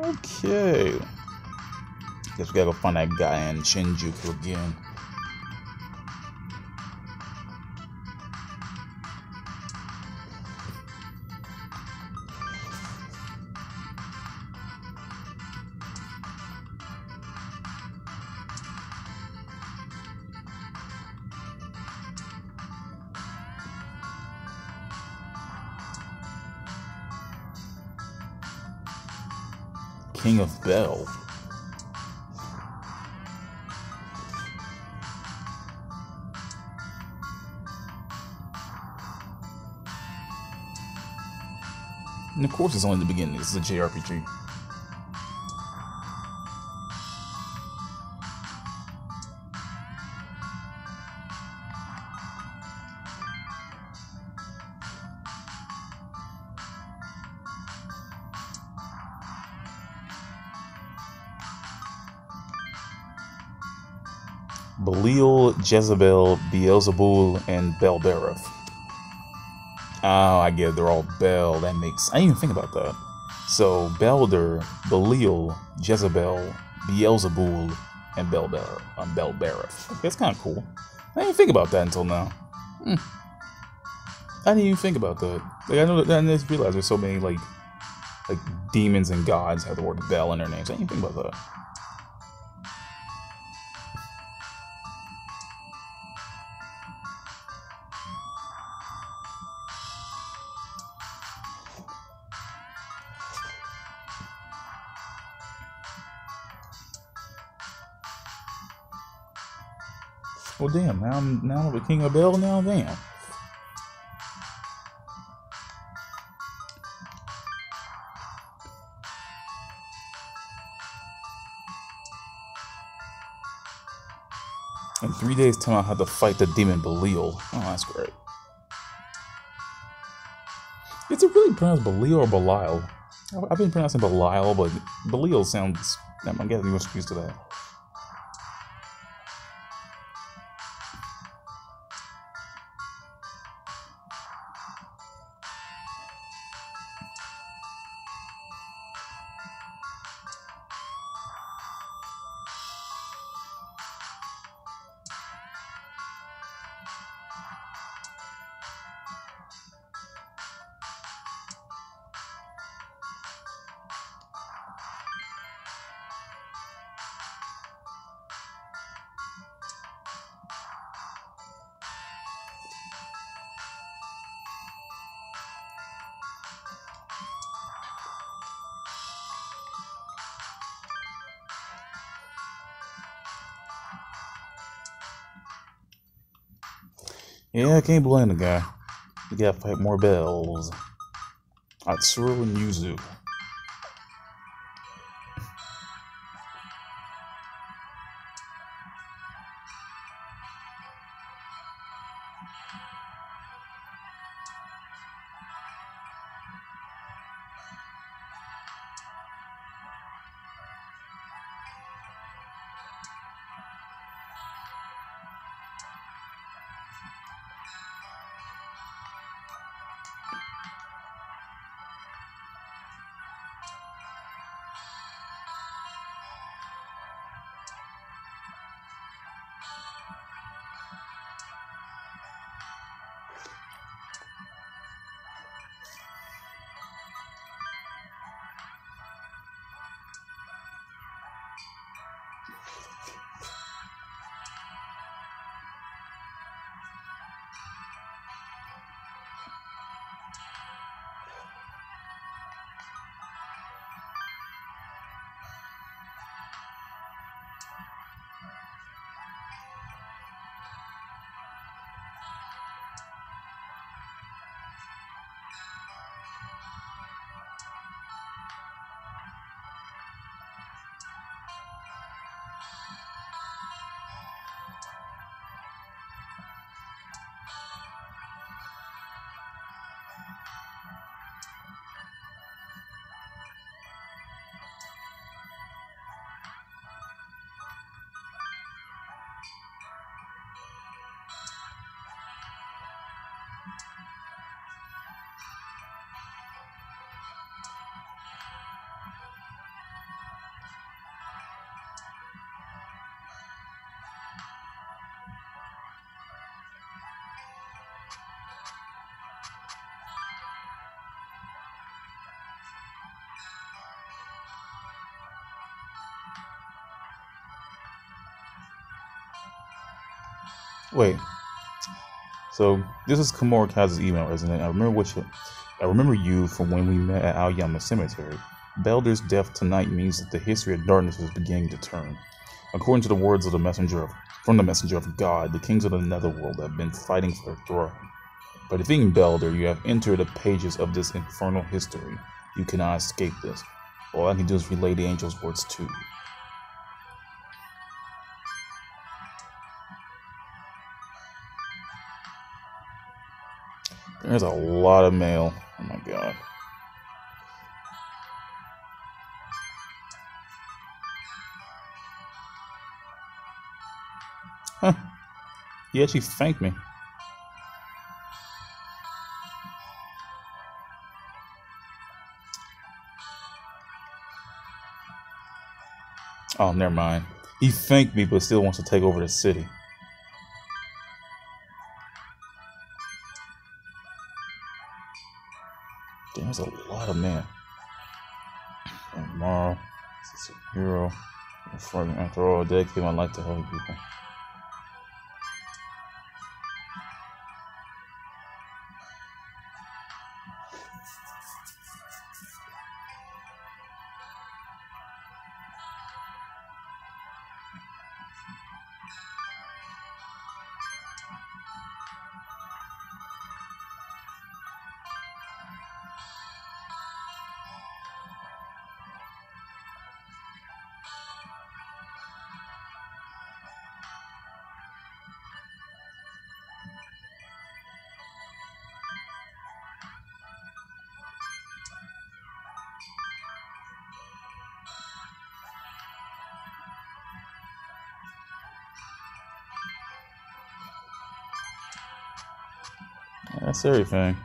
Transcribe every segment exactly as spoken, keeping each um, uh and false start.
Okay. Guess we gotta go find that guy in Shinjuku again. King of Bell. And of course, it's only the beginning. This is a J R P G. Belial, Jezebel, Beelzebul, and Belbereth. Oh, I get it. They're all Bel. That makes... I didn't even think about that. So, Belder, Belial, Jezebel, Beelzebul, and Belber, um, Belbereth. Okay, that's kind of cool. I didn't think about that until now. Hmm. I didn't even think about that. Like, I know that, I just realized there's so many, like, like demons and gods have the word Bel in their names. I didn't think about that. Well, damn, now I'm, now I'm the King of Bell now, damn. In three days' time, I'll have to fight the demon Belial. Oh, that's great. Is it really pronounced Belial or Belial? I've been pronouncing Belial, but Belial sounds... I'm getting used to that. Yeah, I can't blame the guy. You gotta fight more bells. Atsuro and Yuzu. Wait. So this is Komorokazu's email, isn't it? I remember what you, I remember you from when we met at Aoyama Cemetery. Belder's death tonight means that the history of darkness is beginning to turn. According to the words of the messenger of, from the messenger of God, the kings of the netherworld have been fighting for their throne. By defeating Belder, you have entered the pages of this infernal history. You cannot escape this. All I can do is relay the angel's words to you. There's a lot of mail. Oh my god. Huh. He actually thanked me. Oh, never mind. He thanked me, but still wants to take over the city. There's a lot of men. Tomorrow, this is a hero. After all, I dedicate my life to helping people. That's everything.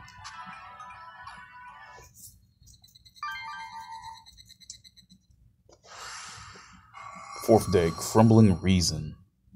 Fourth day, crumbling reason.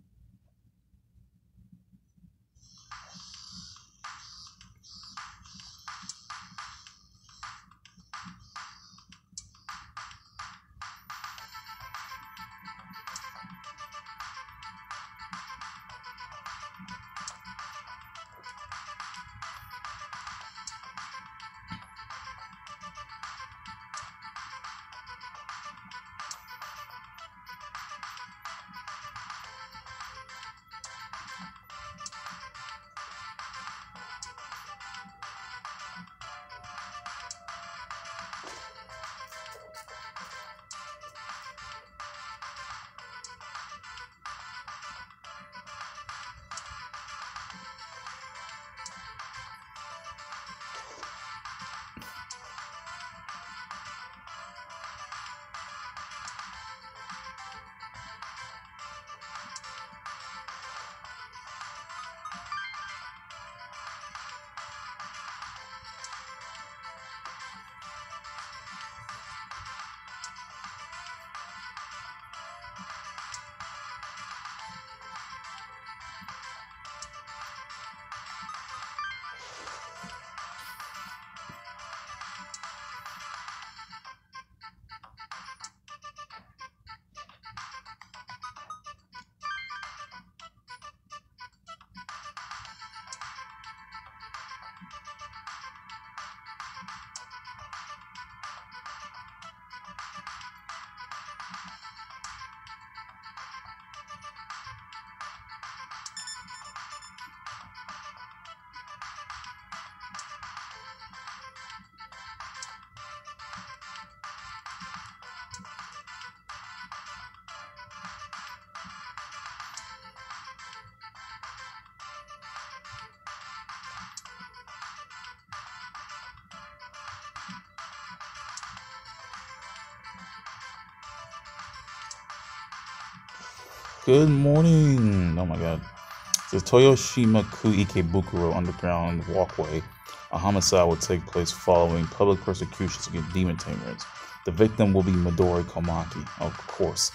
Good morning. Oh my god. The Toyoshima-ku Ikebukuro underground walkway. A homicide will take place following public persecutions against demon tamers. The victim will be Midori Komaki, of course.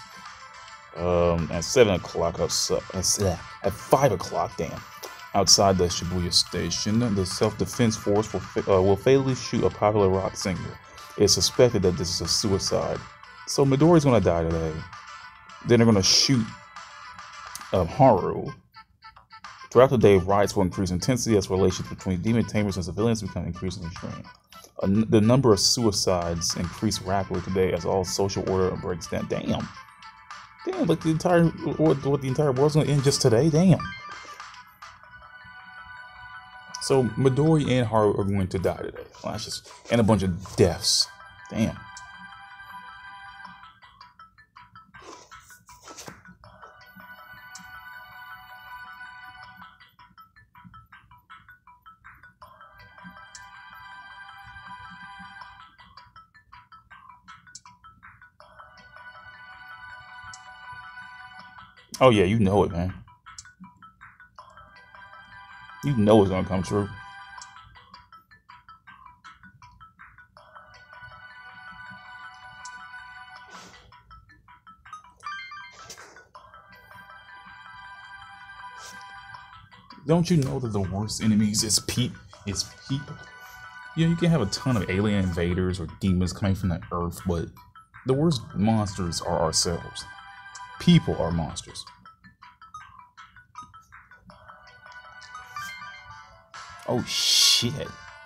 Um, at seven o'clock outside, at five o'clock, damn, outside the Shibuya station, the self-defense force will, uh, will fatally shoot a popular rock singer. It's suspected that this is a suicide. So Midori's gonna die today. Then they're gonna shoot um, Haru. Throughout the day, riots will increase intensity as relations between demon tamers and civilians become increasingly strained. Uh, the number of suicides increased rapidly today as all social order breaks down. Damn. Damn, like the entire, what, what the entire world's gonna end just today? Damn. So Midori and Haru are going to die today. Well, that's just, and a bunch of deaths. Damn. Oh yeah, you know it, man. You know it's gonna come true. Don't you know that the worst enemies is pe is people? Yeah, you can have a ton of alien invaders or demons coming from the earth, but the worst monsters are ourselves. People are monsters. Oh shit.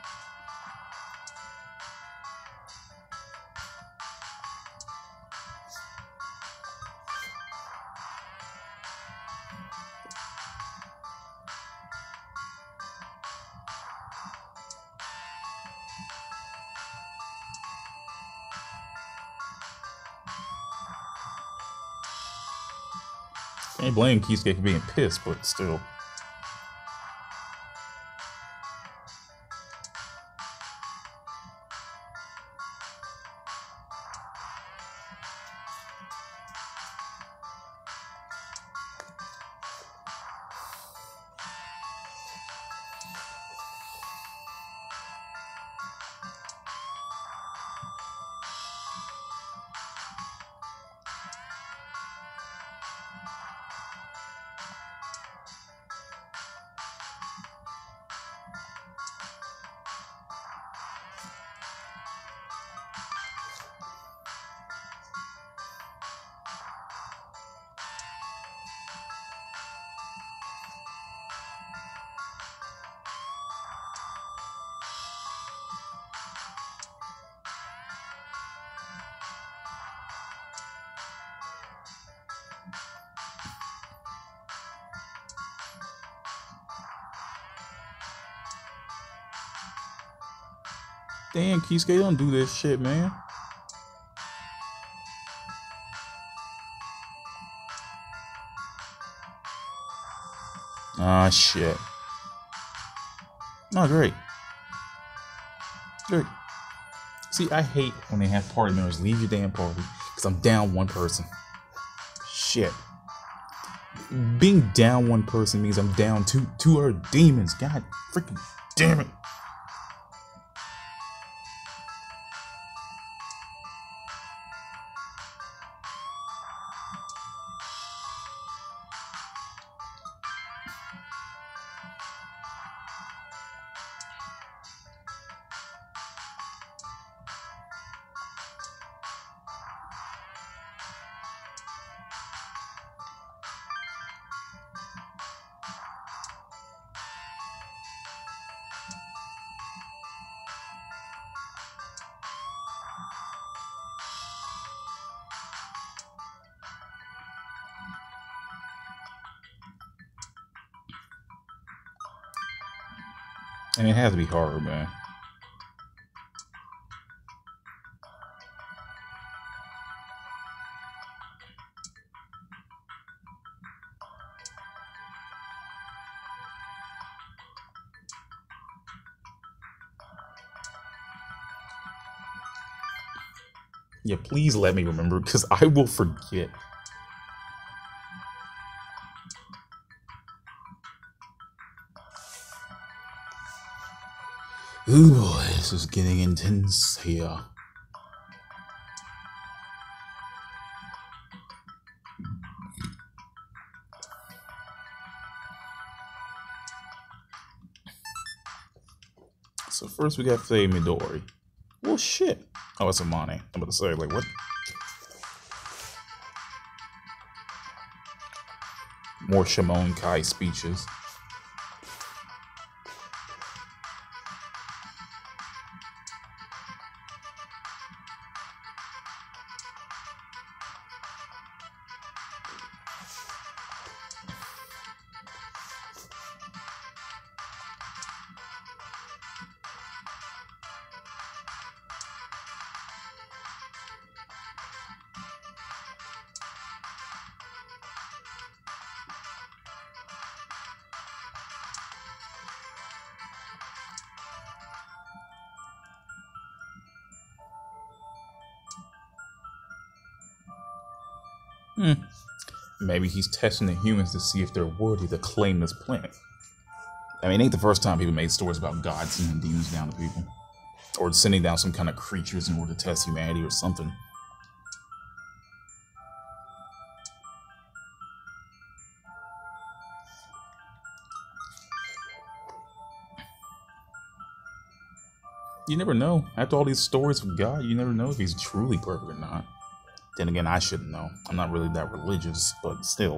Can't blame Kisuke for being pissed, but still. Damn, Kisuke, don't do this shit, man. Ah, shit. Oh, great. Great. See, I hate when they have party members leave your damn party because I'm down one person. Shit. Being down one person means I'm down two two other demons. God freaking damn it. And it has to be hard, man. Yeah, please let me remember, because I will forget. Ooh boy, this is getting intense here. So first we got Faye Midori. Well, shit. Oh, it's Amane. I'm about to say, like, what? More Shimon Kai speeches. Hmm. Maybe he's testing the humans to see if they're worthy to claim this planet. I mean, it ain't the first time people made stories about God sending demons down to people. Or sending down some kind of creatures in order to test humanity or something. You never know. After all these stories of God, you never know if he's truly perfect or not. Then again, I shouldn't know. I'm not really that religious, but still.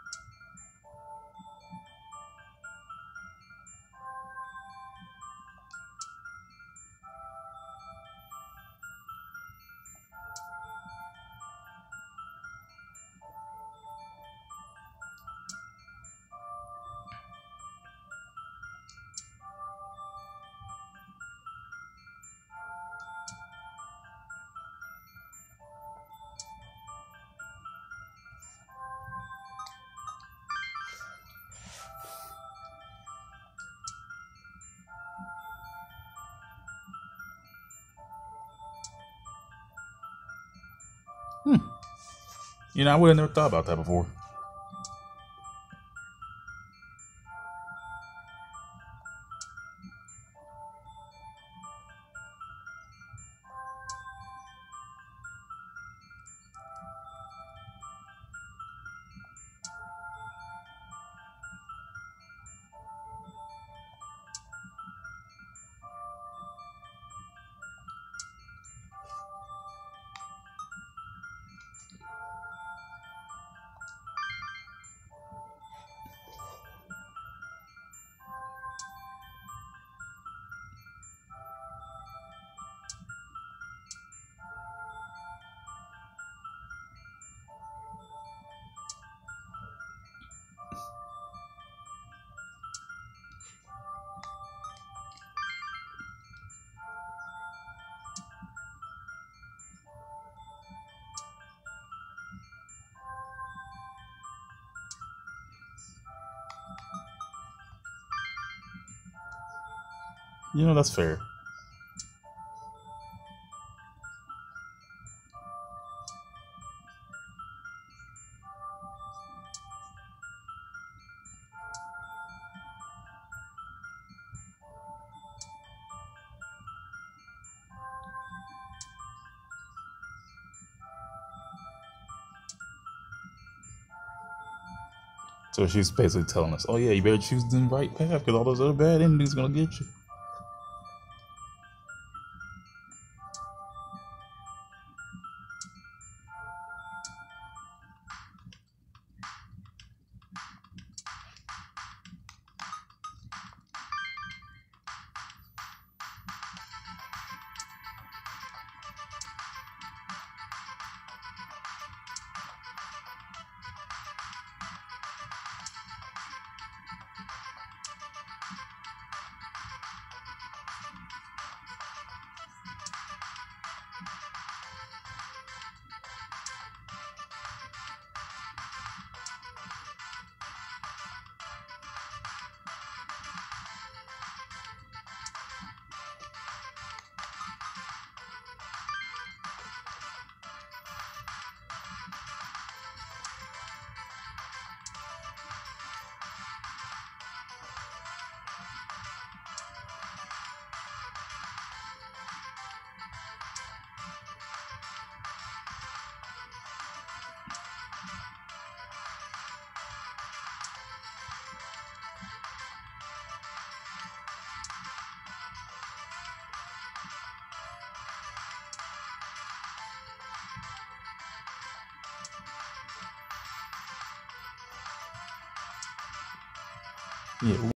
Hmm. You know, I would have never thought about that before. You know, that's fair. So she's basically telling us, oh yeah, you better choose the right path because all those other bad endings are gonna get you. Yeah.